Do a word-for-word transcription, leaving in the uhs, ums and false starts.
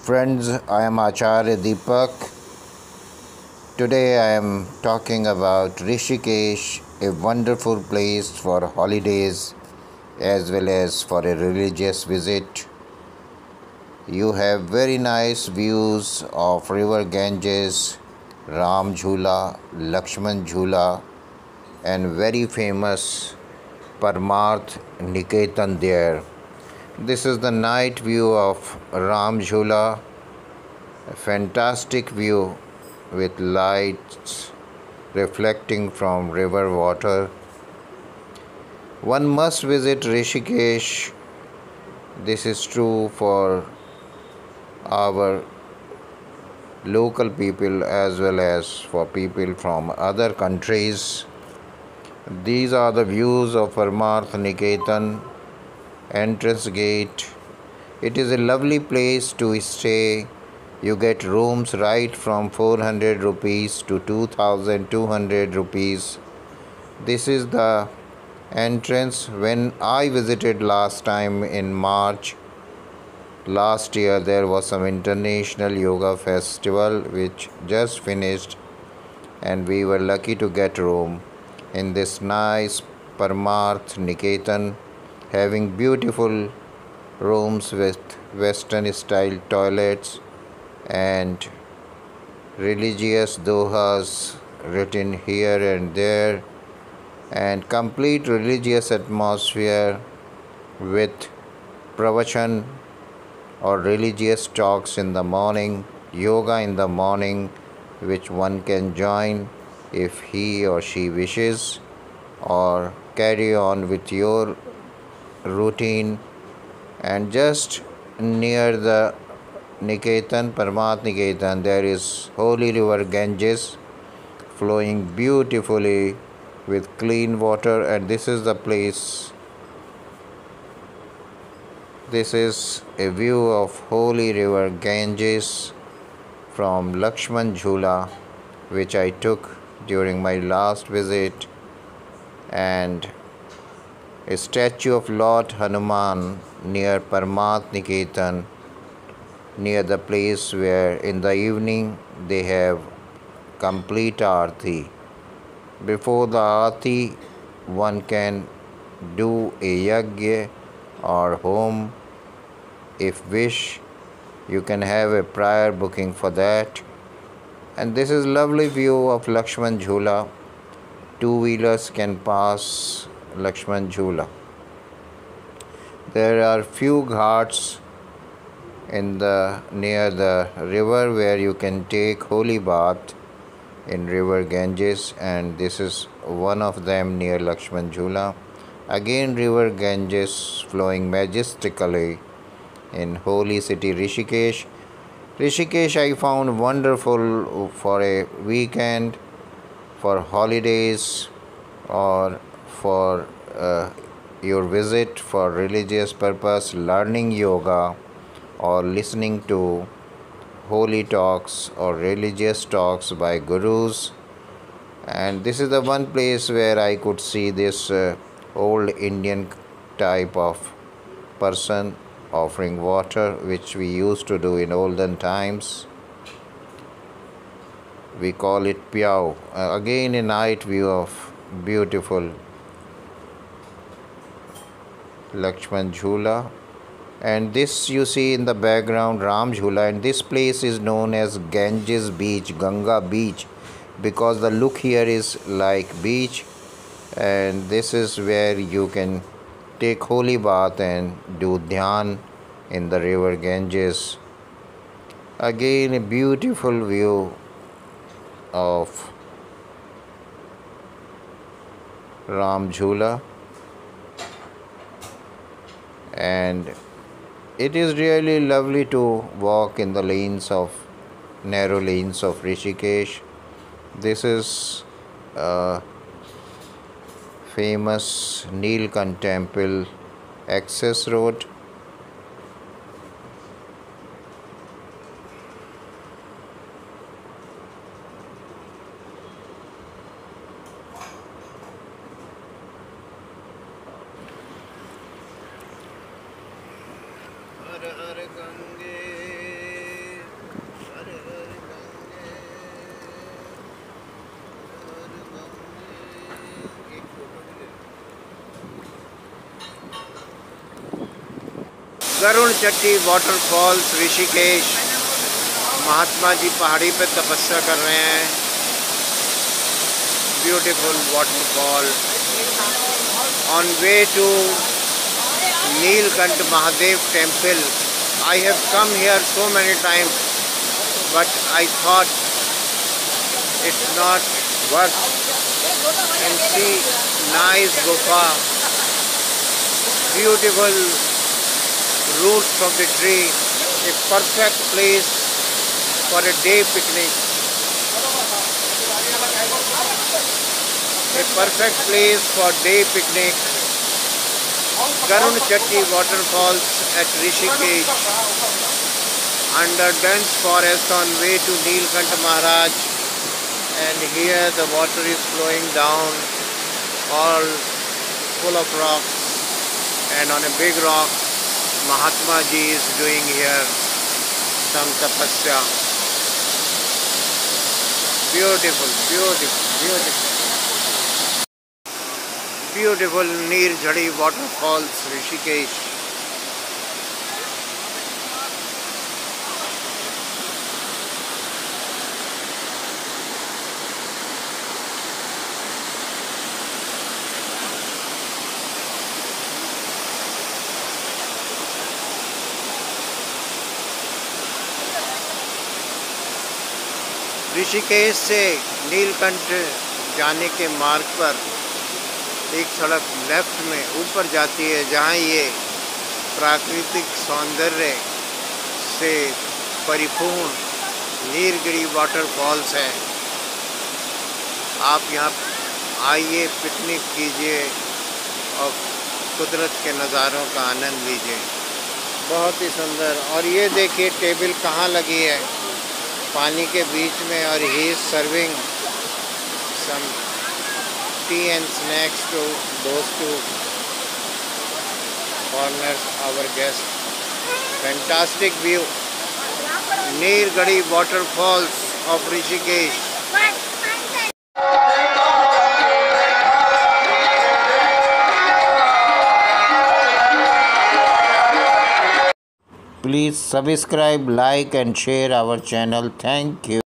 Friends, I am Acharya Deepak. Today I am talking about Rishikesh, a wonderful place for holidays as well as for a religious visit. You have very nice views of river Ganges, Ram Jhula, Lakshman Jhula, and very famous Parmarth Niketan there. This is the night view of Ram Jhula, a fantastic view with lights reflecting from river water. One must visit Rishikesh. This is true for our local people as well as for people from other countries. These are the views of Parmarth Niketan entrance gate. It is a lovely place to stay. You get rooms right from four hundred rupees to two thousand two hundred rupees. This is the entrance. When I visited last time in March last year, there was some international yoga festival which just finished, and we were lucky to get room in this nice Parmarth Niketan, having beautiful rooms with western style toilets and religious dohas written here and there, and complete religious atmosphere with pravachan or religious talks in the morning, yoga in the morning, which one can join if he or she wishes, or carry on with your routine. And just near the Niketan, Parmarth Niketan, there is holy river Ganges flowing beautifully with clean water, and this is the place. This is a view of holy river Ganges from Lakshman Jhula, which I took during my last visit, and a statue of Lord Hanuman near Parmarth Niketan, near the place where in the evening they have complete aarti. Before the aarti, one can do a yajna or home. If wish, you can have a prior booking for that. And this is lovely view of Lakshman Jhula. Two wheelers can pass Lakshman Jhula. There are few ghats in the near the river where you can take holy bath in river Ganges, and this is one of them near Lakshman Jhula. Again, river Ganges flowing majestically in holy city Rishikesh. Rishikesh I found wonderful for a weekend, for holidays, or for uh, your visit for religious purpose, learning yoga, or listening to holy talks or religious talks by gurus. And this is the one place where I could see this uh, old Indian type of person offering water, which we used to do in olden times. We call it pyao. Uh, again, a night view of beautiful Lakshman Jhula. And this you see in the background, Ram Jhula, and this place is known as Ganges Beach, Ganga Beach, because the look here is like beach, and this is where you can take holy bath and do dhyan in the river Ganges. Again, a beautiful view of Ram Jhula, and it is really lovely to walk in the lanes of narrow lanes of Rishikesh. This is a famous Neelkant temple access road. Har Har Gange Garud Chatti waterfalls Rishikesh. महात्मा जी पहाड़ी पे तपस्या कर रहे हैं। Beautiful waterfall on way to Neelkanth Mahadev temple. I have come here so many times, but I thought it's not worth. And see, nice gufa, beautiful roots of the tree, a perfect place for a day picnic, a perfect place for day picnic. Garun Chatti waterfalls at Rishikesh, under dense forest on way to Neelkant Maharaj, and here the water is flowing down, all full of rocks, and on a big rock Mahatma Ji is doing here some tapasya. Beautiful, beautiful, beautiful. Beautiful Neer Jhadi waterfalls, Rishikesh. Rishikesh से नीलकंठ जाने के मार्ग पर एक सड़क left में ऊपर जाती है, जहाँ ये प्राकृतिक सौंदर्य से परिपूर्ण नीलगिरी वाटरफॉल्स है। आप यहाँ आइए, पिकनिक कीजिए और कुदरत के नज़ारों का आनंद लीजिए। बहुत ही सुंदर। और ये देखिए टेबल कहाँ लगी है, पानी के बीच में, और he is serving some tea and snacks to दोस्त to foreigners, our guest. Fantastic view, Neelgarhi waterfalls of Rishikesh. Please subscribe, like and share our channel. Thank you.